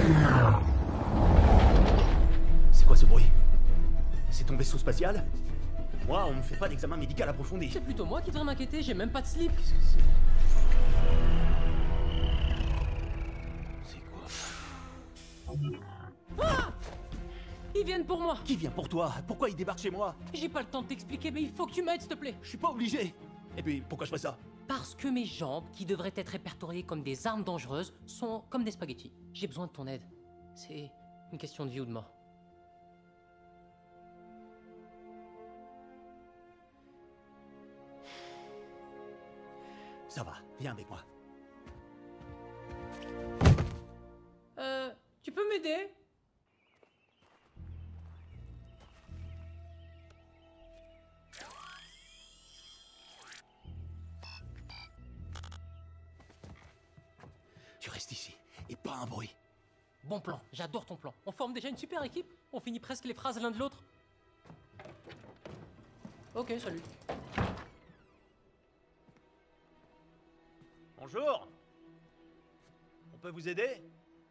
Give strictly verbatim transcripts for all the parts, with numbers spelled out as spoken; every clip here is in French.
C'est quoi ce bruit? C'est ton vaisseau spatial? Moi, on me fait pas d'examen médical approfondi. C'est plutôt moi qui devrais m'inquiéter, j'ai même pas de slip. Qu'est-ce que c'est? C'est quoi? Ah! Ils viennent pour moi. Qui vient pour toi? Pourquoi ils débarquent chez moi? J'ai pas le temps de t'expliquer, mais il faut que tu m'aides, s'il te plaît. Je suis pas obligé. Et puis, pourquoi je fais ça? Parce que mes jambes, qui devraient être répertoriées comme des armes dangereuses, sont comme des spaghettis. J'ai besoin de ton aide. C'est une question de vie ou de mort. Ça va, viens avec moi. Euh, tu peux m'aider? Tu restes ici, et pas un bruit. Bon plan, j'adore ton plan. On forme déjà une super équipe. On finit presque les phrases l'un de l'autre. Ok, salut. Bonjour. On peut vous aider?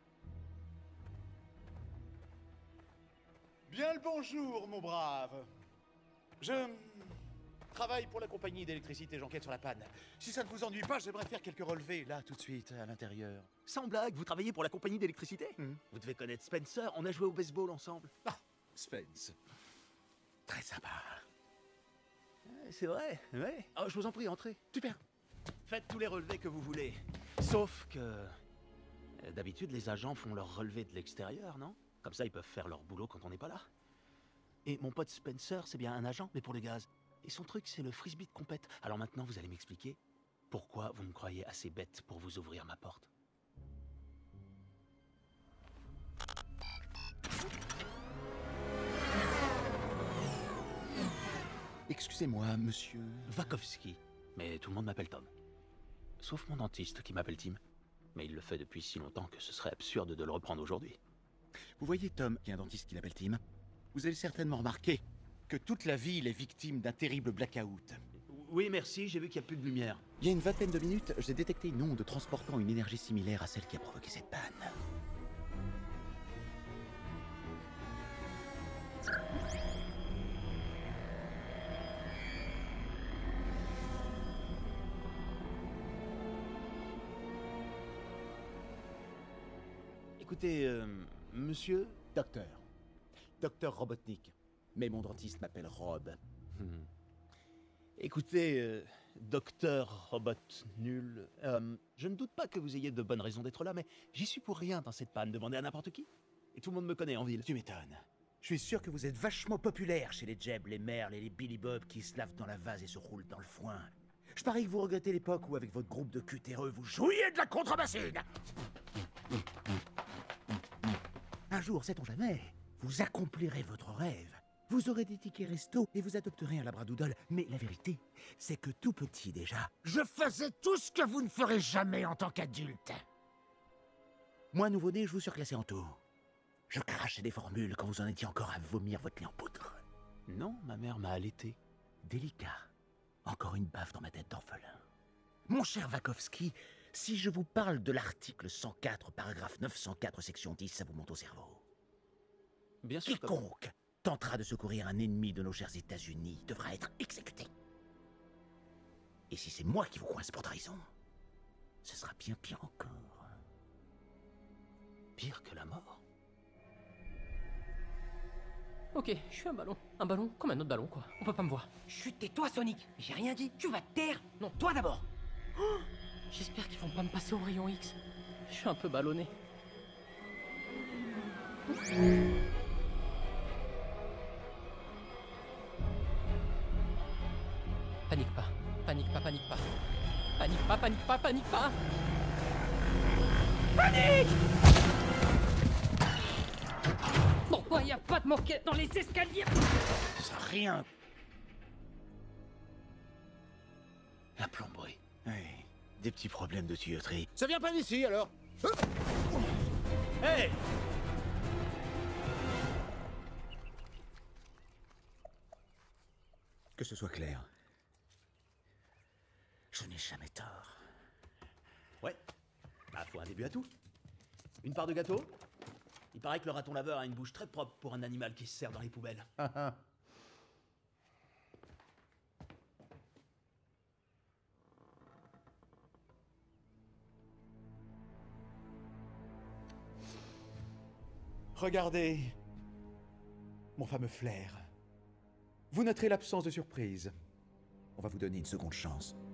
Bien le bonjour, mon brave. Je travaille pour la compagnie d'électricité, j'enquête sur la panne. Si ça ne vous ennuie pas, j'aimerais faire quelques relevés, là, tout de suite, à l'intérieur. Sans blague, vous travaillez pour la compagnie d'électricité? Hmm. Vous devez connaître Spencer, on a joué au baseball ensemble. Ah, Spence. Très sympa. C'est vrai, ouais. Oh, je vous en prie, entrez. Super. Faites tous les relevés que vous voulez. Sauf que... euh, D'habitude, les agents font leurs relevés de l'extérieur, non? Comme ça, ils peuvent faire leur boulot quand on n'est pas là. Et mon pote Spencer, c'est bien un agent, mais pour le gaz. Et son truc, c'est le frisbee de compète. Alors maintenant, vous allez m'expliquer pourquoi vous me croyez assez bête pour vous ouvrir ma porte. Excusez-moi, monsieur... Vakovski. Mais tout le monde m'appelle Tom. Sauf mon dentiste qui m'appelle Tim. Mais il le fait depuis si longtemps que ce serait absurde de le reprendre aujourd'hui. Vous voyez Tom, qui est un dentiste qui l'appelle Tim. Vous avez certainement remarqué que toute la ville est victime d'un terrible blackout. Oui, merci, j'ai vu qu'il n'y a plus de lumière. Il y a une vingtaine de minutes, j'ai détecté une onde transportant une énergie similaire à celle qui a provoqué cette panne. Écoutez, euh, monsieur... Docteur. Docteur Robotnik. Mais mon dentiste m'appelle Rob. Hmm. Écoutez, euh, docteur Robot nul, euh, je ne doute pas que vous ayez de bonnes raisons d'être là, mais j'y suis pour rien dans cette panne. Demandez à n'importe qui. Et tout le monde me connaît en ville. Tu m'étonnes. Je suis sûr que vous êtes vachement populaire chez les Jeb, les Merle et les Billy Bob qui se lavent dans la vase et se roulent dans le foin. Je parie que vous regrettez l'époque où, avec votre groupe de cutéreux, vous jouiez de la contrebassine. Un jour, sait-on jamais, vous accomplirez votre rêve. Vous aurez des tickets resto et vous adopterez un labradoodle. Mais la vérité, c'est que tout petit déjà, je faisais tout ce que vous ne ferez jamais en tant qu'adulte. Moi, nouveau-né, je vous surclassais en tout. Je crachais des formules quand vous en étiez encore à vomir votre lait en poudre. Non, ma mère m'a allaité. Délicat. Encore une baffe dans ma tête d'orphelin. Mon cher Vakovski, si je vous parle de l'article cent quatre, paragraphe neuf cent quatre, section dix, ça vous monte au cerveau. Bien sûr. Quiconque tentera de secourir un ennemi de nos chers États-Unis devra être exécuté. Et si c'est moi qui vous coince pour trahison, ce sera bien pire encore. Pire que la mort. Ok, je suis un ballon. Un ballon comme un autre ballon, quoi. On peut pas me voir. Chut, tais-toi, Sonic. J'ai rien dit. Tu vas te taire. Non, toi d'abord. Oh, j'espère qu'ils vont pas me passer au rayon X. Je suis un peu ballonné. Panique pas. Panique pas, panique pas. Panique pas, panique pas, panique pas. Panique! Pourquoi y a pas de moquette dans les escaliers? Ça rien. La plomberie. Oui, des petits problèmes de tuyauterie. Ça vient pas d'ici, alors? Hey! Que ce soit clair. Je n'ai jamais tort. Ouais. Bah, faut un début à tout. Une part de gâteau, Il paraît que le raton laveur a une bouche très propre pour un animal qui se sert dans les poubelles. Regardez mon fameux flair. Vous noterez l'absence de surprise. On va vous donner une seconde chance.